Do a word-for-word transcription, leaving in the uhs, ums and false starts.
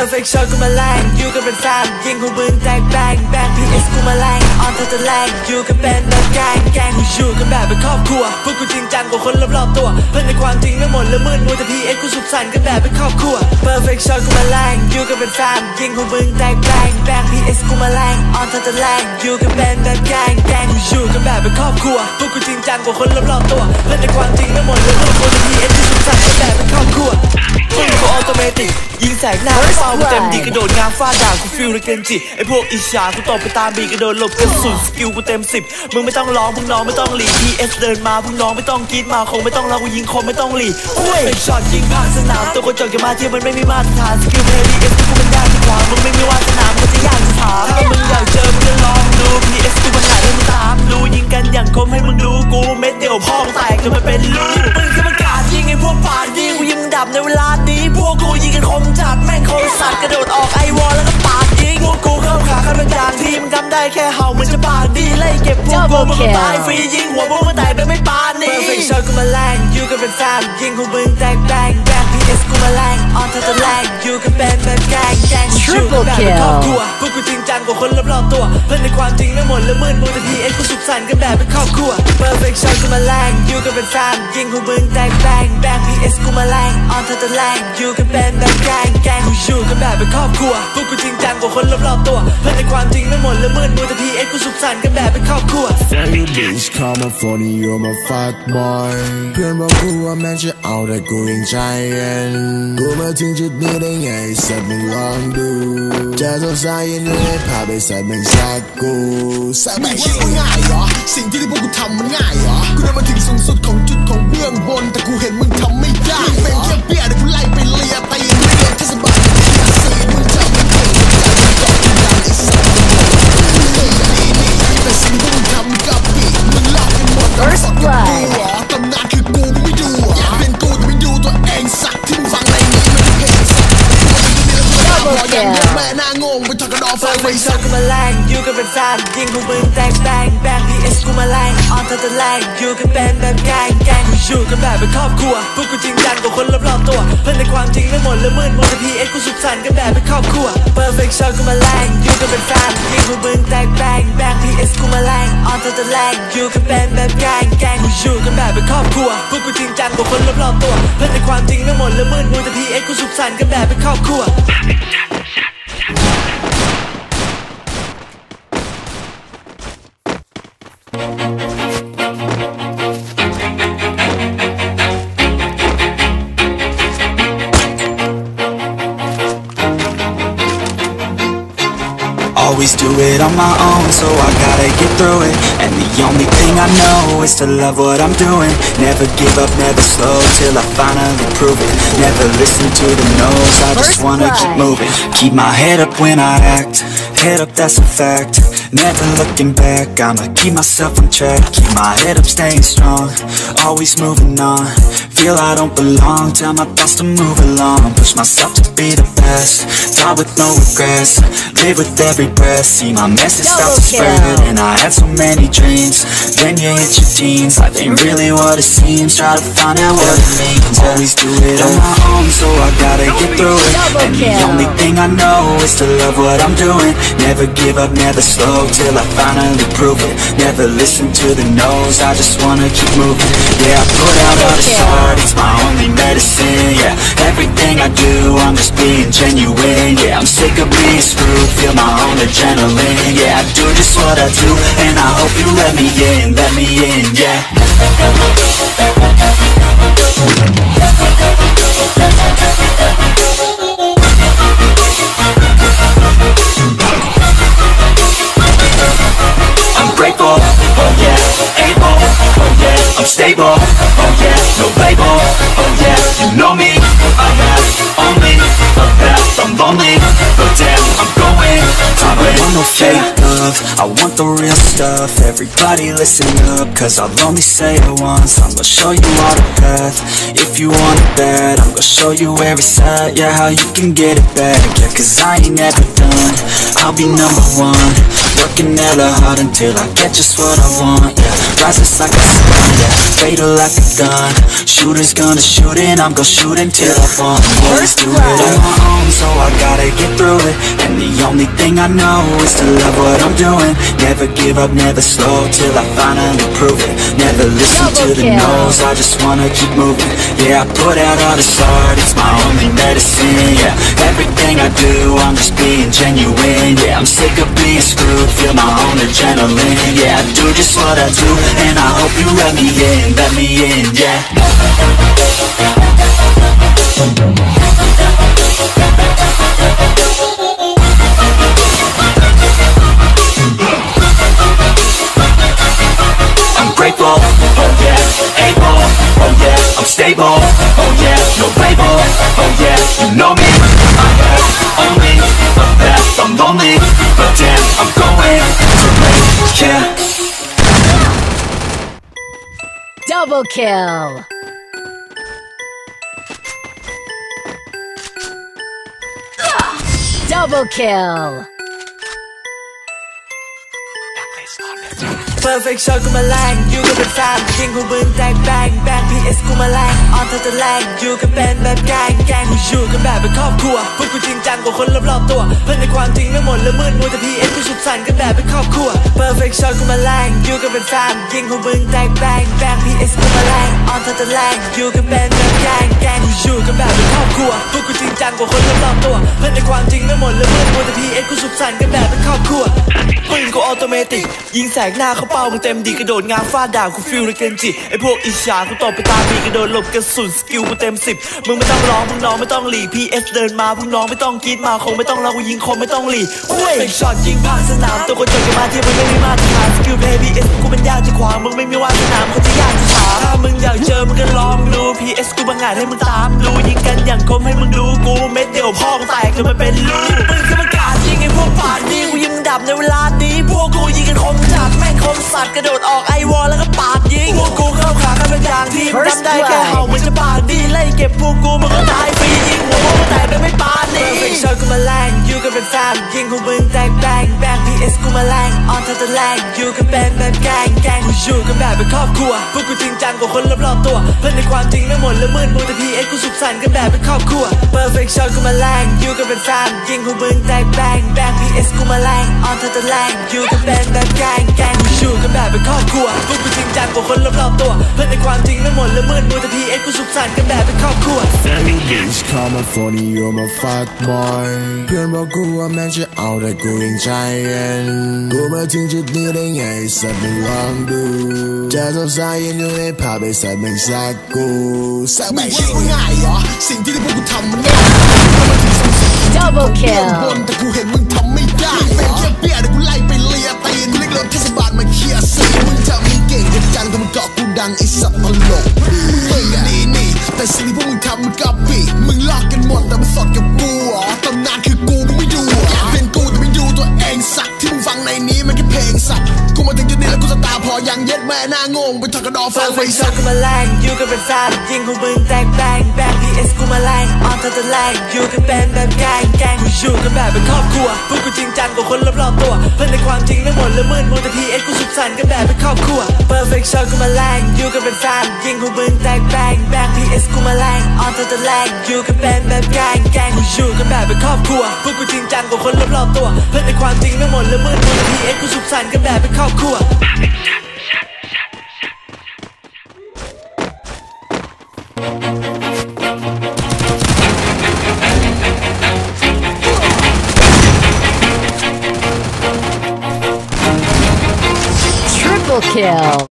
perfect shot กูมาแรงอยู่กันเป็นแฟนยิงของมึงแตกแบงแบง พี เอส กูมาแรงออนเธอจะแรงอยู่กันเป็นแบบแกงแกงกูอยู่กันแบบเป็นครอบครัวพวกกูจริงจังกว่าคนรอบๆตัวเพื่อนในความจริงไม่หมดและมืดมัวแต่ พี เอส กูสุขสันต์กันแบบเป็นครอบครัว perfect shot กูมาแรงอยู่กันเป็นแฟนยิงของมึงแตกแบงแบง พี เอส กูมาแรงออนเธอจะแรงอยู่กันเป็นแบบแกงแกงกูอยู่กันแบบเป็นครอบครัวพวกกูจริงจังกว่าคนรอบๆตัวเพื่อนในความจริงไม่หมดและมืดมัวแต่ พี เอส กูสุขสันต์กันแบบเป็นครอบครัวมึงกูออโตเมติกยิงแสกหน้าเป้าเต็มดีกระโดดงามฟาดด่ากูฟิลเลยเกนจิไอพวกอิจฉากูตบไปตามบีกระโดดหลบกระสุนสกิลกูเต็มสิบมึงไม่ต้องร้องมึงน้องไม่ต้องหลี พี เอส เดินมามึงน้องไม่ต้องกรีดมาคงไม่ต้องร้องกูยิงคมไม่ต้องหลีเฮ้ยเป็นช็อตยิงผ่านสนามตัวกระจกจะมาเทียบมันไม่มีมาตรฐานสกิลเพลย์ พี เอส กูมันยากที่ขวางมึงไม่มีวาสนามึงจะยากที่ถามถ้ามึงอยากเจอมึงก็ลองดู พี เอส กูมันไหนให้มึงตามดูยิงกันอย่างคมให้มึงรู้กูเม็ดเดียวพ่อแตกจนมันเป็นรูมึงคือมันกาดยิงไอพวกปากดีกูยิงดับในเวลานี้พวกกูยิงกันคมจัดแม่งคมสัตว์กระโดดออกไอวอลแล้วก็ปาดยิงพวกกูเข้าขากันเป็นอย่างที่มึงทำได้แค่เห่ามันจะปากดีไล่เก็บพวกกูมึงก็ตายฟรียิงหัวพวกมึงแตกโดยไม่ปานี perfect shot กูมาแรงอยู่กันเป็นแฟนยิงของมึงแตกแบงแบง พี เอส กูมาแรงออนเธอจะแรงอยู่กันเป็นแบบแกงแกงอยู่กันแบบเป็นครอบครัวพวกกูจริงจังกว่าคนรอบๆตัวเพื่อนในความจริงไม่หมดและมืดมัวแต่ พี เอส กูสุขสันต์กันแบบเป็นครอบครัว perfect shot กูมาแรงอยู่กันเป็นแฟนยิงของมึงแตกแบงแบง พี เอส กูมาแรงออนเธอจะแรงอยู่กันเป็นแบบแกงแกงอยู่กันแบบเป็นครอบครัวพวกกูจริงจังกว่าคนรอบๆตัวเพื่อนในความจริงไม่หมดและมืดมัวแต่ พี เอส กูสุขสันต์กันแบบเป็นครอบครัว Say bitch come up for me you're my fuck boy เพื่อนบอกกูว่าแม่งจะเอาแต่กูยังใจเย็นกูมาถึงจุดนี้ได้ไงสัตว์มึงลองดูจะสงสัยยังไงพาไปสัตว์มึงสักกูสัตว์แม่งคิดว่าง่ายเหรอสิ่งที่พวกกูทำมันง่ายเหรอกูได้มาถึงสูงสุดของจุดของเบื้องบนแต่กูเห็นมึงทำไม่ได้มึงเป็นแค่เปี้ยแต่กูไล่ไปเลียตีนไม่เลียเทศบาลสีมึงจำไม่เก่งมึงจำไม่ได้ไอ้สัตว์มึงนี่นี่แต่สิ่งที่มึงทำกับพี่มึงลอกให้หมดแล้วสักกับกูเหรอตำนานคือกูมึงไม่ดูอยากเป็นกูแต่ไม่ดูตัวเองสักที่มึงฟังในนี้มันจะเพลงสักพออย่างเดียวแม่น่างงไปทอกระดอฟังไม่สักกูมาแรงอยู่กันเป็นแฟนยิงของมึงแตกแบงแบง พี เอส กูมาแรงออนเธอจะแรงอยู่กันเป็นแบบแกงแกงกูอยู่กันแบบเป็นครอบครัวพวกกูจริงจังกว่าคนรอบๆตัวเพื่อนในความจริงไม่หมดและมืดมัวแต่ พี เอส กูสุขสันต์กันแบบเป็นครอบครัว perfect shot กูมาแรงอยู่กันเป็นแฟนยิงของมึงแตกแบงแบง พี เอส กูมาแรงออนเธอจะแรงอยู่กันเป็นแบบแกงแกงกูอยู่กันแบบเป็นครอบครัวพวกกูจริงจังกว่าคนรอบๆตัวเพื่อนในความจริงไม่หมดและมืดมัวแต่ พี เอส กูสุขสันต์กันแบบเป็นครอบครัว Always do it on my own, so I gotta get through it. And the only thing I know is to love what I'm doing. Never give up, never slow, till I finally prove it. Never listen to the no's, I just wanna keep moving. Keep my head up when I act, head up that's a fact. Never looking back, I'ma keep myself on track. Keep my head up, staying strong, always moving on. Feel I don't belong, tell my thoughts to move along. Push myself to be the best, die with no regrets. Live with every breath, see my message start to spread. And I had so many dreams, then you hit your teens. Life ain't really what it seems, try to find out what it means. Always do it on my own, so I gotta get through it. And the only thing I know is to love what I'm doing. Never give up, never slow, till I finally prove it. Never listen to the no's, I just wanna keep moving. Yeah, I put out all this art, it's my only medicine. Yeah, everything I do, I'm just being genuine. Yeah, I'm sick of being screwed, feel my own adrenaline. Yeah, I do just what I do, and I hope you let me in, let me in, yeah. I'm grateful, oh yeah, able, oh yeah, I'm stable, oh yeah, no label, oh yeah, you know me, I have only a path, I'm lonely, but damn, I'm going to win. I don't want no fake love, I want the real stuff. Everybody listen up, cause I'll only say it once. I'm gonna show you all the path. If you want it bad, I'm gonna show you every side. Yeah, how you can get it back. Yeah, cause I ain't never done. I'll be number one, working hella hard until I get just what I want. Yeah, rises like a sun, yeah, fatal like a gun. Shooters gonna shoot and I'm gonna shoot until I fall. Always do it on my own, so I gotta get through it. And the only thing I know is to love what I'm doing. Never give up, never slow, till I finally prove it. Never listen to the no's, I just wanna keep moving. Yeah, I put out all this art, it's my only medicine. Yeah, everything I do, I'm just being genuine. Yeah, I'm sick of being screwed, feel my own adrenaline. Yeah, I do just what I do, and I hope you let me in, let me in, yeah. I'm grateful, oh yeah, able, oh yeah, I'm stable, oh yeah, no label, oh yeah, you know me, I have only the best, I'm lonely, but damn, I'm going to make, yeah. Double kill! Double kill! Perfect shot กูมาแรงอยู่กันเป็นแฟนยิงพวกมึงแตกแบงแบง พี เอส กูมาแรงออนเธอจะแรงอยู่กันเป็นแบบแกงแกงกูอยู่กันแบบเป็นครอบครัวพวกกูจริงจังกว่าคนรอบๆตัวเพื่อนในความจริงทั้งหมดและมืดมัวแต่ พี เอส กูสุขสันต์กันแบบเป็นครอบครัว Perfect shot กูมาแรงอยู่กันเป็นแฟนยิงพวกมึงแตกแบงแบง พี เอส กูมาแรงออนเธอจะแรงอยู่กันเป็นแบบแกงแกงกูอยู่กันแบบเป็นครอบครัวพวกกูจริงจังกว่าคนรอบๆตัวเพื่อนในความจริงทั้งหมดและมืดมัวแต่ พี เอส กูสุขสันต์กันแบบเป็นครอบครัวปืนกูออโตเมติกยิงแสกหน้าเขาเป้ามึงเต็มดีกระโดดงาฟาดด่ากูฟิลเลยเกินจิไอพวกอิจฉากูตบไปตาบีกระโดดหลบกระสุนสกิลกูเต็มสิบมึงไม่ต้องร้องมึงน้องไม่ต้องหลี พี เอส เดินมาพวกน้องไม่ต้องกรีดมาคงไม่ต้องร้องกูยิงคมไม่ต้องหลีเว้ยเป็นช็อตยิงผ่านสนามตัวคนจนกันมาที่มึงไม่มีมาตรฐานสกิลเพย์ พี เอส กูมันยากจะขวางมึงไม่มีวาสนาคนจะยากจะฉาถ้ามึงอยากเจอมึงก็ลองดู พี เอส กูบังอาจให้มึงตามดูยิงกันอย่างคมให้มึงดูกูเม็ดเดียวพ่อมึงแตกจนมันเป็นรูมึงจะประกาศยิงไอพวกปากดีกูยิงดับในเวลานี้พวกกูยิงกันคมจัดแม่งคมสัตว์กระโดดออกไอวอลแล้วก็ปาดยิงพวกกูเข้าขากันเป็นอย่างทีมทำได้แค่เห่ามันจะปาดดีไล่เก็บพวกกูมันก็ตายฟรียิงหัวมึงแตกไปไม่ปาดนี่ Perfect shot กูมาแรงอยู่กันเป็นแฟนยิงพวกมึงแตกแบงแบง พี เอส กูมาแรงออนเธอจะแรงอยู่กันเป็นแบบแกงแกงกูอยู่กันแบบเป็นครอบครัวพวกกูจริงจังกว่าคนรอบๆตัวเพื่อนในความจริงทั้งหมดและมืดมัวแต่ พี เอส กูสุขสันต์กันแบบเป็นครอบครัว Perfect shot กูมาแรงอยู่กันเป็นแฟนยิงพวกมึงแตกแบงแบง พี เอส กูมาแรงออนเธอจะแรงอยู่กันเป็นแบบแกงแกงกูอยู่กันแบบเป็นครอบครัวพวกกูจริงจังกว่าคนรอบๆตัวเพื่อนในความจริงทั้งหมดและมืดมัวแต่ พี เอส กูสุขสันต์กันแบบเป็นครอบครัว Bitch call my phone you're my fuck boy เพื่อนบอกกูว่าแม่งจะเอาแต่กูยังใจเย็นกูมาถึงจุดนี้ได้ไงสัตว์มึงลองดูเจอสาวสายยังอยู่ในภาพไอ้สัตว์มึงสักกูสักแม่งคิดว่าง่ายเหรอสิ่งที่พวกกูทำมันง่าย Double kill แต่กูเห็นมึงทำไม่ได้เป็นแค่เปี้ยแต่กูไล่ไปเลียตีนกูเรียกรถเทศบาลมาเคลียร์ซีมึงทำมึงเก่งกันจังแต่มึงเกาะกูดังไอ้สัตว์ตลกมึงกันนี่นี่แต่สิ่งที่พวกมึงทำมันก็ปีมึงลอกกันหมดแต่มันสดกับกูอ๋อตำนานคือกูมึงไม่ดูอยากเป็นกูแต่ไม่ดูตัวเองสักที่มึงฟังในนี้มันแค่เพลงสักกูมาถึงจุดนี้แล้วกูจะตาพอยังเย็ดแม่หน้างงไปทอดกระดอฟังไฟ Perfect สั shot กกูมาแรงอยู่กันเป็นแฟนยิงพวกมึงแตกแบงแบง พี เอส กูมาแรงออนเธอจะแรงอยู่กันเป็นแบบแกงแกงกูอยู่กันแบบเป็นครอบครัวพวกกูจริงจังกว่าคนรอบๆตัวเพื่อนในความจริงทั้งหมดและมืดมัวแต่ พี เอส กูสุขสันต์กันแบบเป็นครอบครัว Perfect shot กูมาแรงอยู่กันเป็นแฟนยิงพวกมึงแตกแบงแบง พี เอส กูมาแรงออนเธอจะแรงอยู่กันเป็นแบบแกงแกงกูอยู่กันแบบเป็นครอบครัวพวกกูจริงจังกว่าคนรอบๆตัวเพื่อนในความจริงทั้งหมดและมืดมัวแต่ พี เอส กูสุขสันต์กันแบบเป็นครอบครัว Triple kill!